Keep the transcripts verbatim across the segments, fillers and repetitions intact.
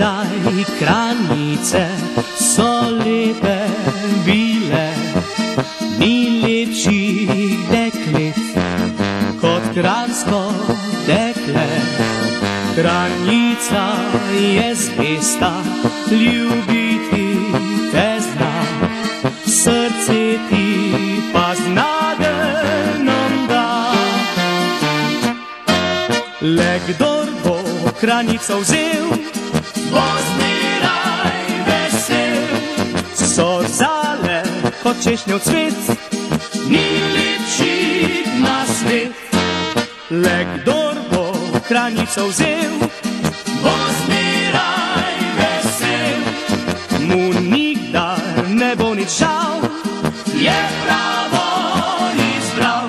nekdaj kraljice so lepe bile, ni lepših deklet kot kranjsko dekle. Kraljica je zvesta, ljubiti te zna, srce ti pa z nadenom da. Le kdor bo kraljico vzel, bo zmeraj vesel. So zale kot češnjev cvet, ni lepših na svet. Le kdor bo kraljico vzel, bo zmeraj vesel. Mu nikdar ne bo nič žal, je pravo izbral.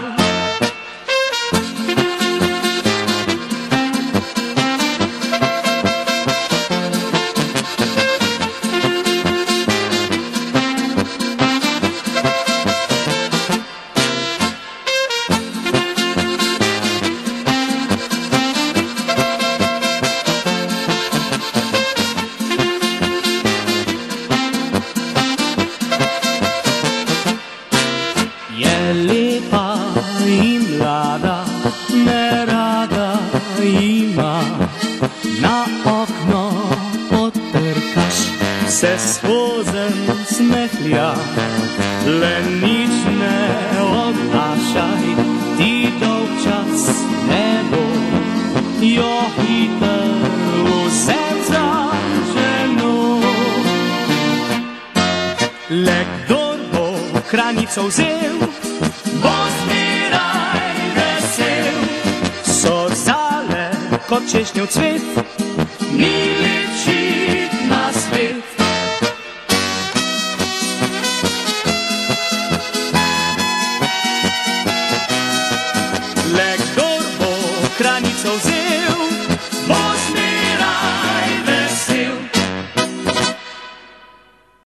Je lepa in mlada, nerada ima, na okno potrkaš, se skozen smehlja. Le nič ne odnašaj, ti dolgčas ne bo, jo hiter vzem za ženo. Le kdor bo kraljico vzel, bo zmeraj vesel. So zale kot češnjev cvet, ni lepših na svet. Le kdor bo kraljico vzel, bo